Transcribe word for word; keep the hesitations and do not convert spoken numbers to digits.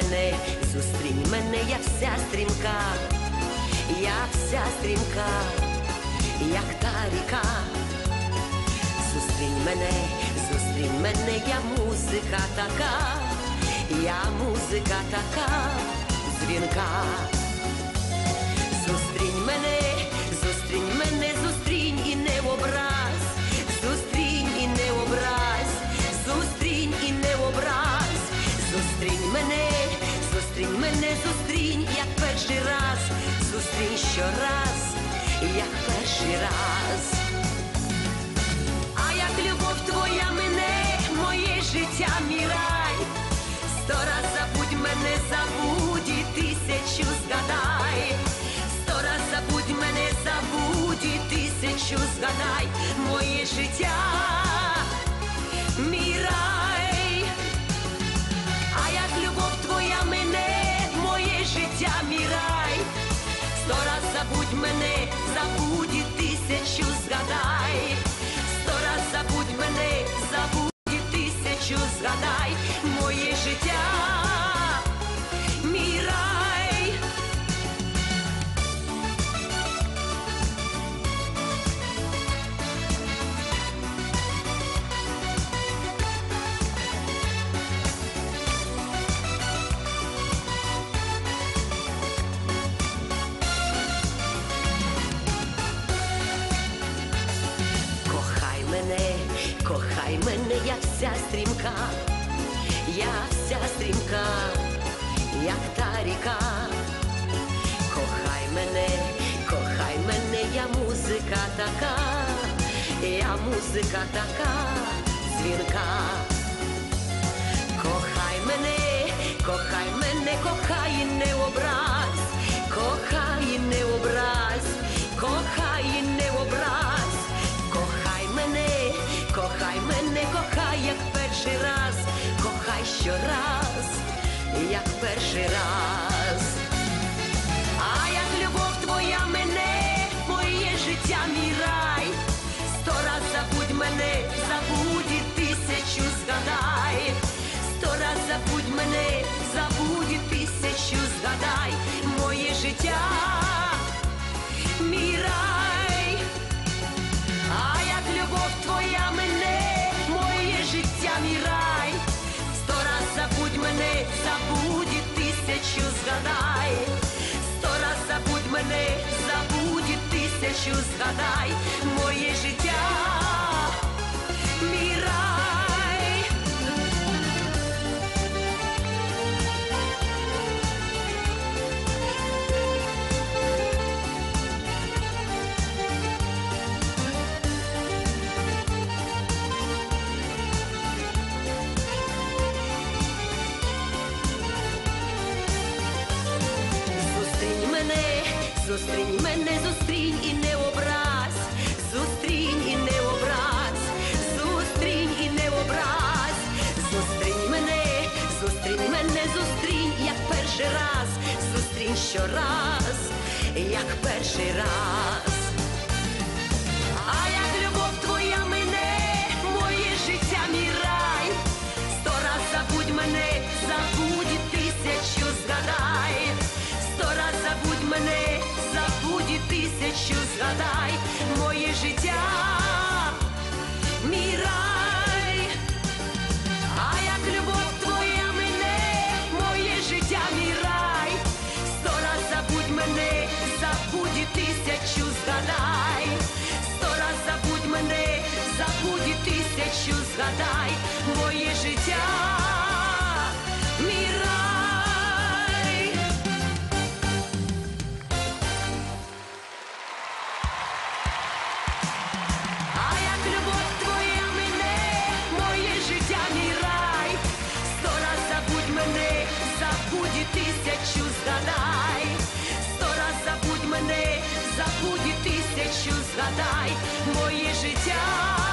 мене, зустрінь мене, я вся стрімка, я вся стрімка, як та ріка. Зустрінь мене, зустрінь мене, я музика така, я музика така, дзвінка. Зустрінь мене, зустрінь мене, зустрінь і не образ, зустрінь і не образ, зустрінь і не образ. Зустрінь мене, зустрінь мене, зустрінь, як перший раз, зустрінь щораз, як перший раз. А як любов твоя мене, моє життя, мій рай, сто раз забудь мене, забудь і тисячу згадай, сто раз забудь мене, забудь і тисячу згадай, моє життя, мій рай. А як любов твоя мене, моє життя, мій рай, сто раз забудь мене, забудь і тисячу згадай, сто раз забудь мене, забудь і тисячу згадай, моє життя, мій рай. Кохай мене, кохай мене, я вся стрімка, я вся стрімка, як та ріка. Кохай мене, кохай мене, я музика така, я музика така, дзвінка. Кохай мене, кохай мене, кохай і не образ, кохай і не образ, кохай і не образ. Кохай мене, кохай мене, кохай, як перший раз, кохай щораз, як перший раз. А як любов твоя мене, моє життя, мій рай, сто раз забудь мене, забудь і тисячу згадай, сто раз забудь мене, забудь і тисячу згадай, моє життя, мій рай. А як любов твоя мене, моє життя, мій рай, сто раз забудь мене, забудь і тисячу згадай, сто раз забудь мене, забудь і тисячу згадай, моє життя, мій рай. Зустрінь мене, зустрінь мене, зустрінь і не образ, зустрінь і не образ, зустрінь і не образ. Зустрінь мене, зустрінь мене, зустрінь, як перший раз, зустрінь щораз, як перший раз. А як любов твоя мене, моє життя, мій рай, сто раз забудь мене, забудь і тисячу згадай, сто раз забудь мене, забудь і тисячу згадай, моє життя, мій рай. А як любов твоя мене, моє життя, мій рай, сто раз забудь мене, забудь і тисячу згадай, сто раз забудь мене, забудь і тисячу згадай, моє життя, мій рай. А як любов твоя мене, моє життя, мій рай, сто раз забудь мене, забудь і тисячу згадай, сто раз забудь мене, забудь і тисячу згадай, моє життя.